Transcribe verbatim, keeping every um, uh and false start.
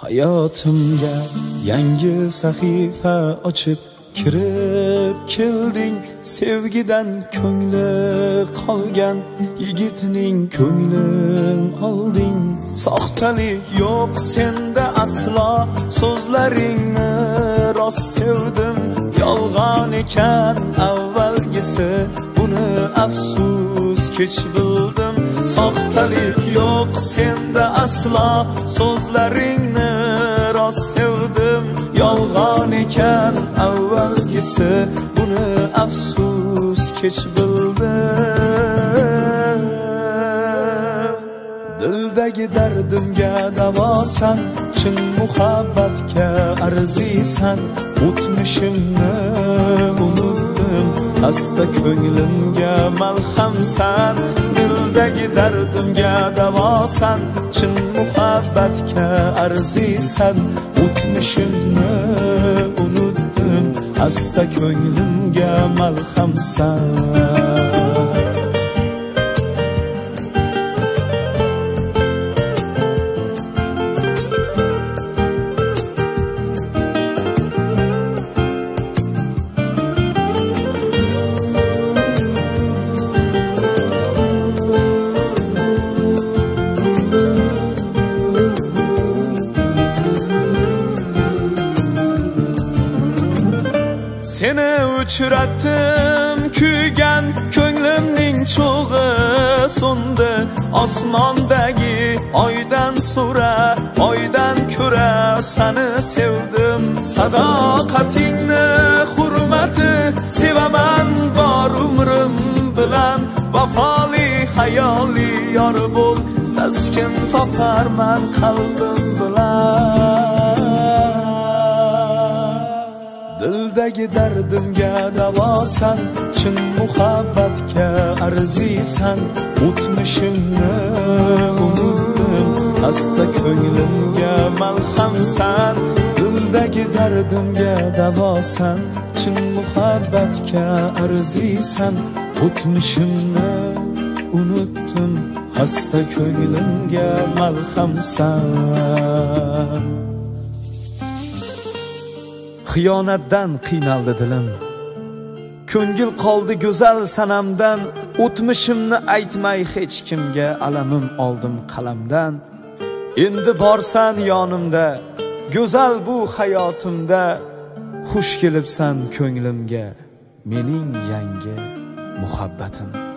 Hayotimga yangi sahifa ochib kirib kelding. Sevgidan ko'ngli qolgan yigitning ko'nglin olding. Soxtalik yo'q senda aslo, so'zlaringni rost sevdim. Yolg'on ekan avvalgisi, buni afsus kech bildim. Soxtalik yo'q senda aslo, so'zlaringni rost sevdim. Yolg'on ekan avvalgisi, buni afsus kech bildim. Dildagi dardimga davosan, chin muhabbatga arzisan. O'tmishimni unutdim, xasta ko'nglimga malhamsan. Dildagi dardimga davosan, chin muhabbatga arzisan. O'tmishimni unutdim, xasta ko'nglimga malhamsan. Seni uchratdim, kuygan ko'nglimning cho'g'i so'ndi. Osmondagi oydan so'ra, oydan ko'ra seni sevdim. Sadoqatingni hurmati sevaman bor umrim bilan. Vafoli hayoli yor bo'l, taskin toparman qalbim bilan. Dildagi dardimga davosan, chin muhabbatga arzisan. O'tmishimni unutdim, xasta ko'nglimga malhamsan. Dildagi dardimga davosan, chin muhabbatga arzisan. O'tmishimni unutdim, xasta ko'nglimga malhamsan. Xiyonatdan qiynaldi dilim, ko'ngil qoldi go'zal sanamdan. O'tmishimni aytmay hech kimga, alamim oldim qalamdan. Endi borsan yonimda, go'zal bu hayotimda. Xush kelibsan ko'nglimga, mening yangi muhabbatim.